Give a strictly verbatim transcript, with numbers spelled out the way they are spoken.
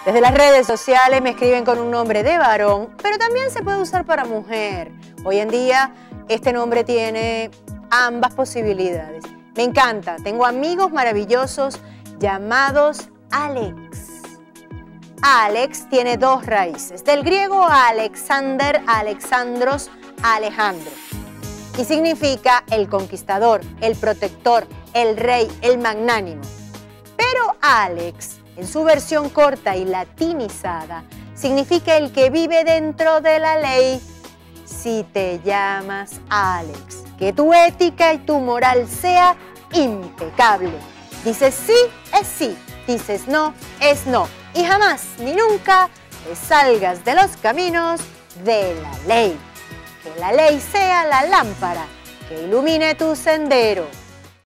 Desde las redes sociales me escriben con un nombre de varón, pero también se puede usar para mujer. Hoy en día este nombre tiene ambas posibilidades. Me encanta, tengo amigos maravillosos llamados Alex. Alex tiene dos raíces, del griego Alexander, Alexandros, Alejandro, y significa el conquistador, el protector, el rey, el magnánimo. Pero Alex, en su versión corta y latinizada, significa el que vive dentro de la ley. Si te llamas Alex, que tu ética y tu moral sea impecable. Dices sí, es sí. Dices no, es no. Y jamás ni nunca te salgas de los caminos de la ley. Que la ley sea la lámpara que ilumine tu sendero.